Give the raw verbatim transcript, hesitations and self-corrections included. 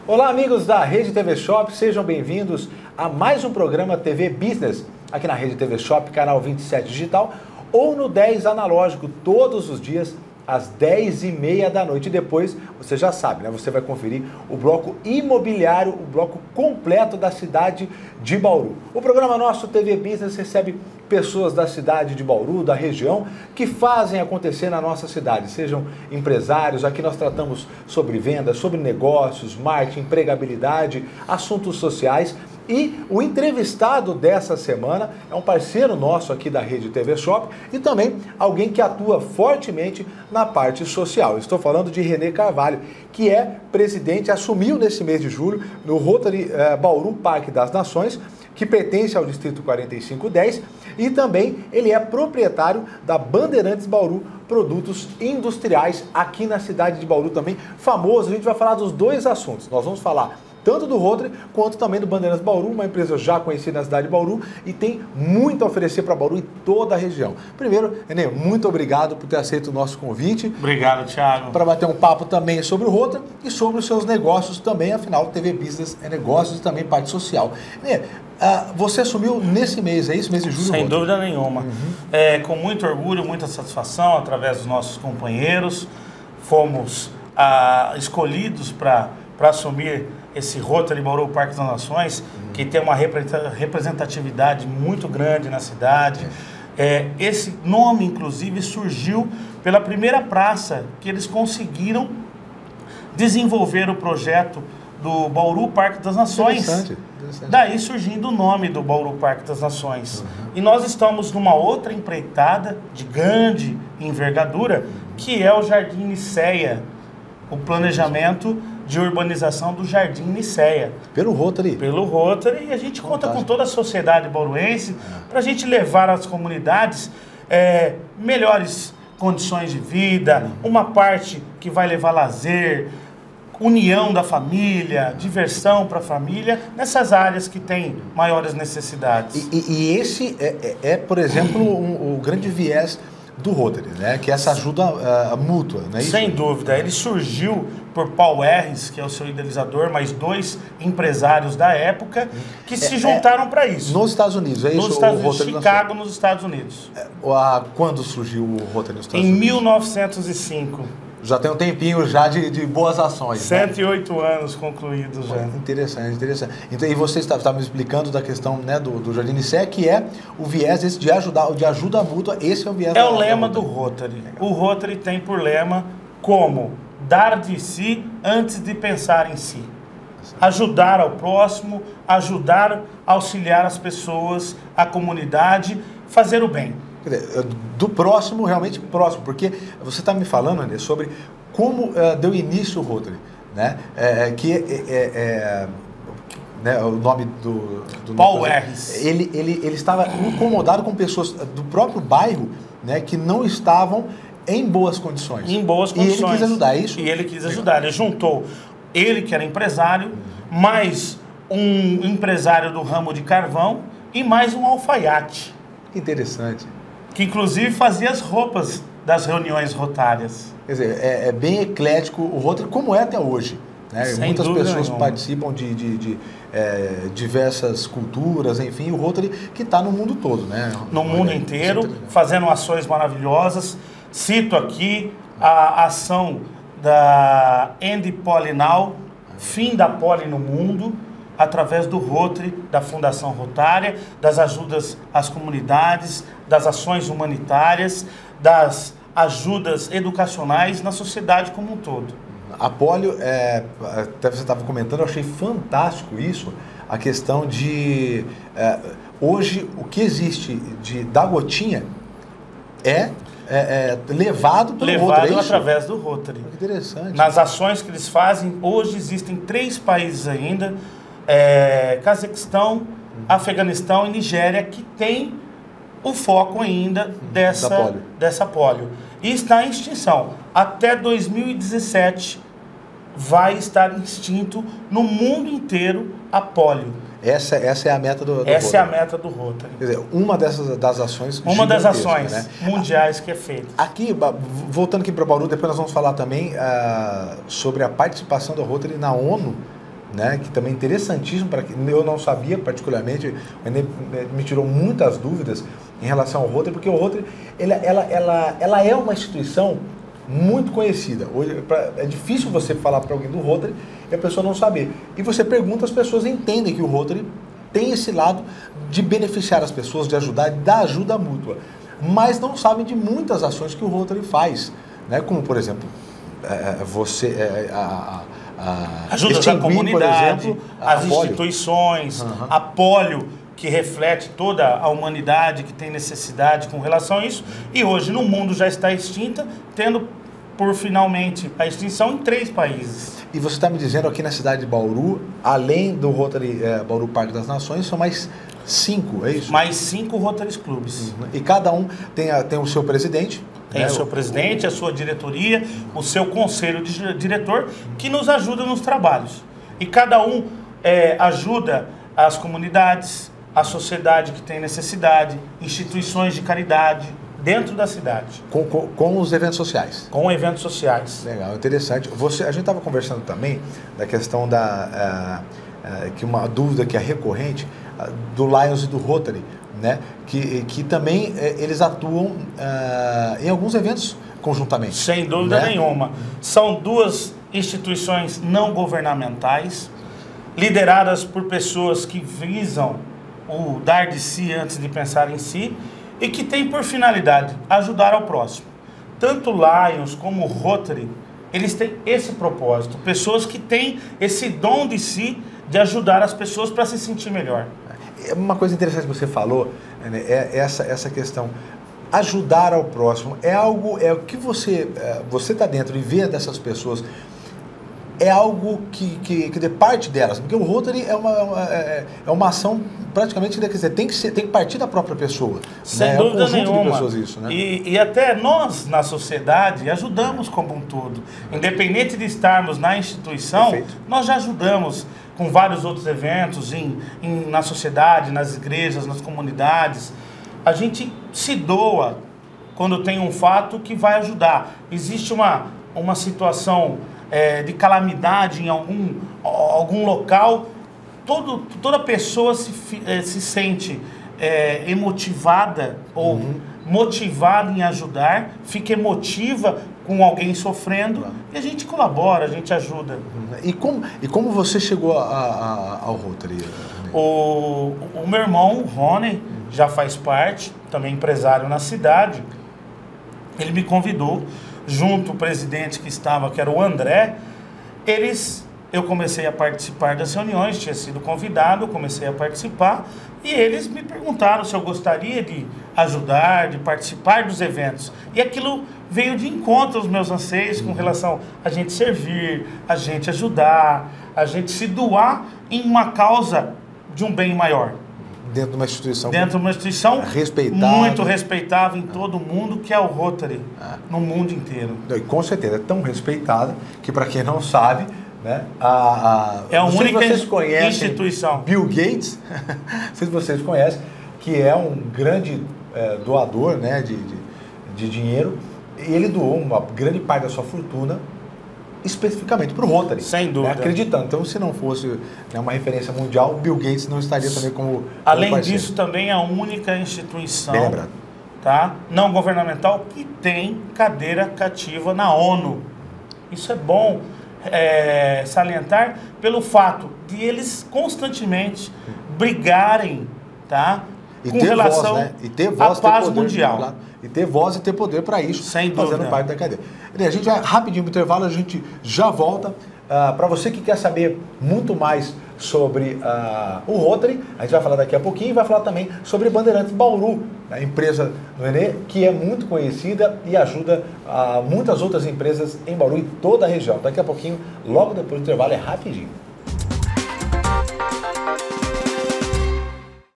Olá, amigos da Rede T V Shop, sejam bem-vindos a mais um programa T V Business, aqui na Rede T V Shop, canal vinte e sete Digital, ou no dez Analógico, todos os dias, às dez e meia da noite. E depois, você já sabe, né? Você vai conferir o bloco imobiliário, o bloco completo da cidade de Bauru. O programa nosso T V Business recebe pessoas da cidade de Bauru, da região, que fazem acontecer na nossa cidade, sejam empresários. Aqui nós tratamos sobre vendas, sobre negócios, marketing, empregabilidade, assuntos sociais. E o entrevistado dessa semana é um parceiro nosso aqui da Rede T V Shop e também alguém que atua fortemente na parte social. Estou falando de Renê Carvalho, que é presidente, assumiu nesse mês de julho no Rotary eh, Bauru Parque das Nações, que pertence ao Distrito quarenta e cinco dez, e também ele é proprietário da Bandeirantes Bauru Produtos Industriais, aqui na cidade de Bauru também, famoso. A gente vai falar dos dois assuntos. Nós vamos falar tanto do Rotary quanto também do Bandeirantes Bauru, uma empresa já conhecida na cidade de Bauru e tem muito a oferecer para Bauru e toda a região. Primeiro, Renê, muito obrigado por ter aceito o nosso convite. Obrigado, Thiago. Para bater um papo também sobre o Rotary e sobre os seus negócios também, afinal, T V Business é negócios e também parte social. Renê, Uh, você assumiu nesse mês, é isso? Mês de julho? Sem Rotary? dúvida nenhuma. Uhum. É, com muito orgulho, muita satisfação, através dos nossos companheiros, fomos uh, escolhidos para assumir esse Rotary Bauru Parque das Nações, uhum. que tem uma representatividade muito grande na cidade. É, esse nome, inclusive, surgiu pela primeira praça que eles conseguiram desenvolver o projeto do Bauru Parque das Nações. Interessante. Interessante. Daí surgindo o nome do Bauru Parque das Nações. Uhum. E nós estamos numa outra empreitada de grande envergadura, que é o Jardim Niceia, o planejamento de urbanização do Jardim Niceia. Pelo Rotary? Pelo Rotary, e a gente Fantástico. Conta com toda a sociedade bauruense para a gente levar às comunidades é, melhores condições de vida, uma parte que vai levar lazer, união da família, diversão para a família, nessas áreas que têm maiores necessidades. E, e, e esse é, é, é, por exemplo, um, o grande viés do Rotary, né? Que é essa ajuda uh, mútua, não é isso? Sem dúvida. Ele surgiu por Paul Harris, que é o seu idealizador, mais dois empresários da época que é, se juntaram é, para isso. Nos Estados Unidos, é isso? Nos Estados Unidos, Chicago, nos Estados Unidos. É, a, quando surgiu o Rotary nos Estados em Unidos? Em mil novecentos e cinco. Já tem um tempinho já de, de boas ações. cento e oito né? anos concluídos já. Interessante, interessante. Então, e você estava tá, tá me explicando da questão né, do, do Jardim Niceia, que é o viés esse de, ajudar, de ajuda mútua, esse é o viés É da, o lema da do Rotary. Legal. O Rotary tem por lema como dar de si antes de pensar em si. Ajudar ao próximo, ajudar, auxiliar as pessoas, a comunidade, fazer o bem. Quer dizer, do próximo, realmente próximo, porque você está me falando, André, sobre como uh, deu início o Rotary, né? É, que é, é, é, né, o nome do... do Paul Harris. Ele, ele, ele estava incomodado com pessoas do próprio bairro, né, que não estavam em boas condições. Em boas condições. E ele quis ajudar, é isso? E ele quis ajudar. Ele juntou ele, que era empresário, uhum. mais um empresário do ramo de carvão e mais um alfaiate. Que interessante. Que inclusive fazia as roupas das reuniões rotárias. Quer dizer, é, é bem eclético o Rotary, como é até hoje. Né? Muitas pessoas nenhuma. participam de, de, de é, diversas culturas, enfim, o Rotary que está no mundo todo. Né? No mundo inteiro, fazendo ações maravilhosas. Cito aqui a ação da End Poli Now, fim da poli no mundo, através do Rotary, da Fundação Rotária, das ajudas às comunidades, das ações humanitárias, das ajudas educacionais na sociedade como um todo. A polio, é, até você estava comentando, eu achei fantástico isso, a questão de... É, hoje, o que existe de, da gotinha é... É, é, levado pelo levado Rotary, é através do Rotary. Que interessante. Nas ações que eles fazem, hoje existem três países ainda, é, Cazaquistão, uhum. Afeganistão e Nigéria, que tem o foco ainda uhum. dessa, da polio. dessa polio. E está em extinção. Até dois mil e dezessete vai estar extinto no mundo inteiro a polio. Essa, essa é a meta do, do Essa Rotary. é a meta do Rotary. Quer dizer, uma dessas das ações Uma das ações né? mundiais que é feita. Aqui, voltando aqui para Bauru, depois nós vamos falar também uh, sobre a participação do Rotary na ONU, né, que também é interessantíssimo, para que eu não sabia particularmente, o Renê me tirou muitas dúvidas em relação ao Rotary, porque o Rotary ela, ela, ela, ela é uma instituição muito conhecida. Hoje é difícil você falar para alguém do Rotary e a pessoa não saber. E você pergunta, as pessoas entendem que o Rotary tem esse lado de beneficiar as pessoas, de ajudar, de dar ajuda mútua, mas não sabem de muitas ações que o Rotary faz, né, como por exemplo, é, você... É, a, a, ajuda à comunidade, exemplo, as instituições, uhum. a polio, que reflete toda a humanidade que tem necessidade com relação a isso, e hoje no mundo já está extinta, tendo por finalmente a extinção em três países. E você está me dizendo aqui na cidade de Bauru, além do Rotary é, Bauru Parque das Nações, são mais cinco, é isso? Mais cinco Rotary Clubes. Uhum. E cada um tem, a, tem o seu presidente. Tem né? o seu presidente, a sua diretoria, o seu conselho de diretor, que nos ajuda nos trabalhos. E cada um é, ajuda as comunidades, a sociedade que tem necessidade, instituições de caridade dentro da cidade. Com, com, com os eventos sociais. Com eventos sociais. Legal, interessante. Você, a gente estava conversando também da questão da... Uh, uh, que uma dúvida que é recorrente, uh, do Lions e do Rotary, né? que, que também eh, eles atuam uh, em alguns eventos conjuntamente. Sem dúvida né? nenhuma. São duas instituições não governamentais, lideradas por pessoas que visam o dar de si antes de pensar em si, e que têm por finalidade ajudar ao próximo. Tanto Lions como Rotary, eles têm esse propósito, pessoas que têm esse dom de si de ajudar as pessoas para se sentir melhor. Uma coisa interessante que você falou, né, é essa, essa questão, ajudar ao próximo, é algo, é o que você você está dentro e vê dessas pessoas, é algo que, que, que de parte delas, porque o Rotary é uma, é, é uma ação praticamente, quer dizer, tem que, ser, tem que partir da própria pessoa. Sem né? dúvida é um conjunto nenhuma. De pessoas isso, né? e, e até nós, na sociedade, ajudamos como um todo. Independente de estarmos na instituição, Perfeito. Nós já ajudamos com vários outros eventos em, em, na sociedade, nas igrejas, nas comunidades. A gente se doa quando tem um fato que vai ajudar. Existe uma, uma situação é, de calamidade em algum, algum local, todo, toda pessoa se, se sente é, emotivada ou uhum. motivada em ajudar, fica emotiva com alguém sofrendo, claro. E a gente colabora, a gente ajuda. E como, e como você chegou a, a, ao Rotary? O, o meu irmão, o Rony, uhum. já faz parte, também empresário na cidade. Ele me convidou, junto o presidente que estava, que era o André. Eles, eu comecei a participar das reuniões, tinha sido convidado, comecei a participar, e eles me perguntaram se eu gostaria de ajudar, de participar dos eventos. E aquilo veio de encontro aos meus anseios com relação a gente servir, a gente ajudar, a gente se doar em uma causa de um bem maior. Dentro de uma instituição... Dentro de uma instituição respeitável. Muito respeitável em todo o mundo, que é o Rotary, ah. no mundo inteiro. E com certeza, é tão respeitada que, para quem não sabe, né, a, a, é a única vocês conhecem instituição. Bill Gates, não sei se vocês conhecem, que é um grande é, doador, né, de, de, de dinheiro, e ele doou uma grande parte da sua fortuna especificamente para o Rotary. Sem dúvida. Né, acreditando. Então, se não fosse né, uma referência mundial, Bill Gates não estaria também como, como Além parceiro. disso, também é a única instituição tá, não governamental que tem cadeira cativa na ONU. Isso é bom é, salientar pelo fato de eles constantemente brigarem, tá, e com ter relação voz, né? e ter voz, à paz ter poder, mundial. Claro. E ter voz e ter poder para isso, Sem fazendo dúvida. parte da cadeia. A gente vai rapidinho no intervalo, a gente já volta. Uh, para você que quer saber muito mais sobre uh, o Rotary, a gente vai falar daqui a pouquinho e vai falar também sobre Bandeirantes Bauru, a empresa do Renê, que é muito conhecida e ajuda uh, muitas outras empresas em Bauru e toda a região. Daqui a pouquinho, logo depois do intervalo, é rapidinho.